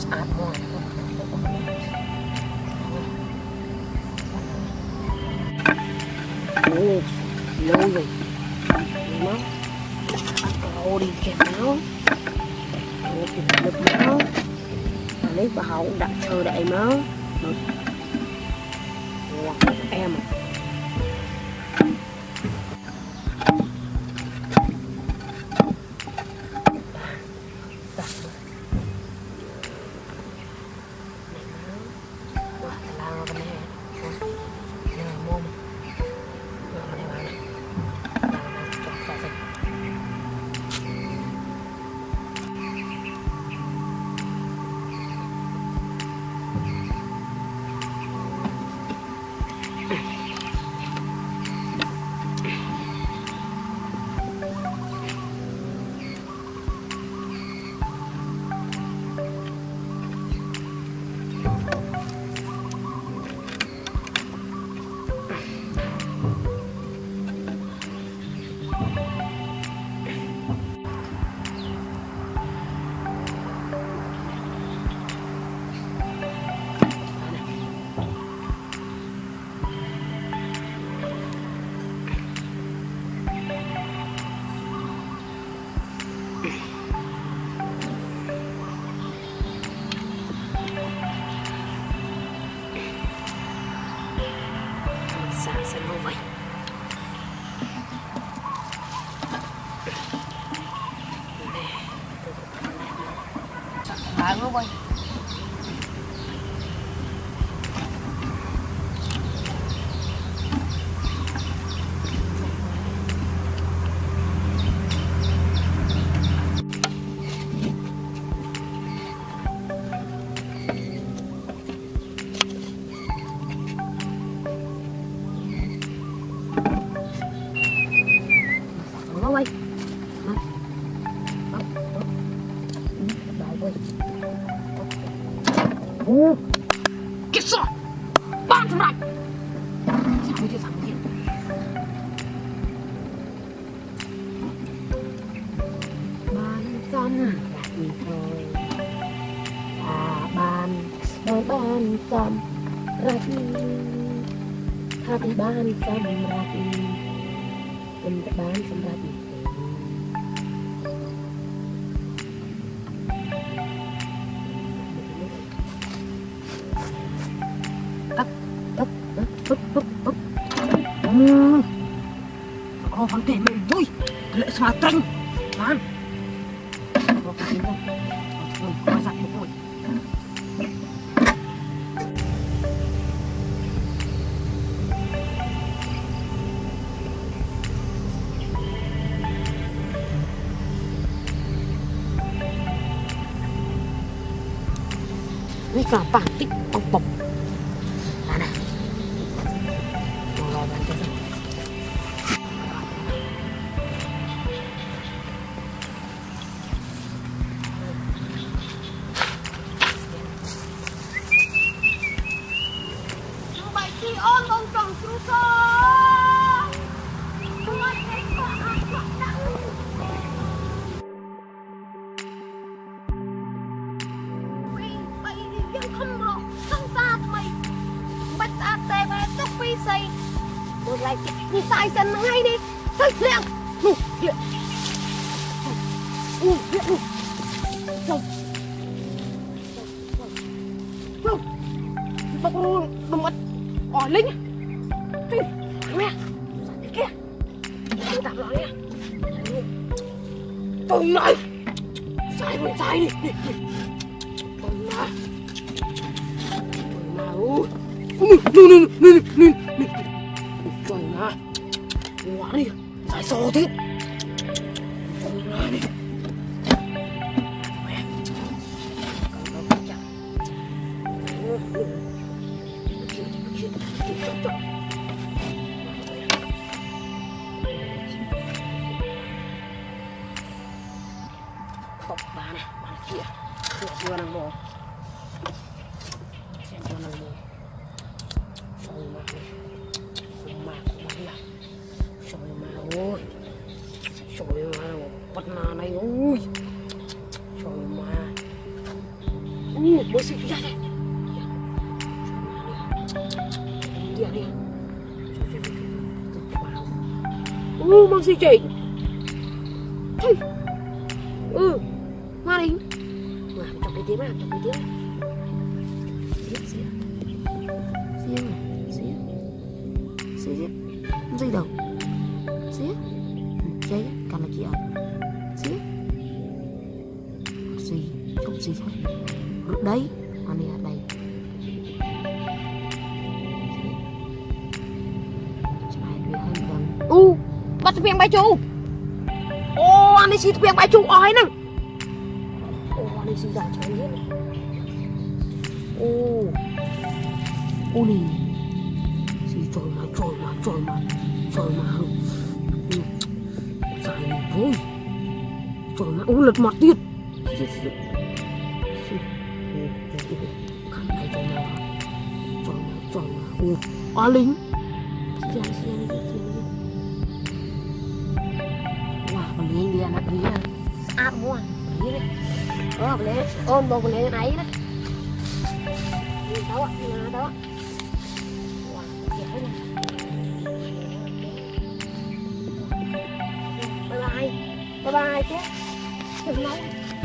sạch rồi lâu rồi nó ô đi kẹp nó ô kẹp được nó lấy bảo đặt chờ đậy nó em sẽ như vậy. Bạn nó quay. Quay kết sọ ban thằng này sao chưa thằng kia ban xăm thì thôi ban xăm ra đi tha đi ban xăm ra đi mình đã bán xăm ra đi vấn đề mình vui lệ xóa tranh bán có cái gì không có giặt một hồi với cả bản tích bọc bọc là này rồi bán cho rồi ôn bông trồng chú con tôi thấy có ai chọn đặng vì vậy nhưng không rõ không xa mày bắt ra tê và tóc phi xây một lại đi sai chân ngay đi xây liền liền liền không đừng mất ỏi lính mẹ kia tạm nó nha tôi này sai mình sai đi tôi mà trời mà quá đi sai sò thế tôi mà đi tộc bà này, bà kia, chưa năng bò, xem cho năng bò, sôi mà ôi, sôi mà, bắt na này ôi, sôi mà, Bữa xịt ra đây. Đi đi. Mang xịt chị. Thôi. Mà đi. Mà trong cái tiếng mà, trong cái tiếng. Xịt. Gì đâu. Xịt. Chơi cả là kia. Xịt. Gì, không gì thôi. Lúc đấy, anh ấy ở đây. Bắt tụi bay chú. Anh ấy xịt tụi bay chú oi nè. Anh ấy xịt ra chơi hết. Nè. Xịt trời mà. Dài này thôi. Trời mà, lật mặtទៀត. Khăn này trời nào. Lính. Wow, lính đi ăn đi á. Sát mua. Lính đấy. Boleh ôm bầu boleh naik dah. Tahu, tahu. Wah, kira. Bye bye. Bye bye chứ. Đừng nói.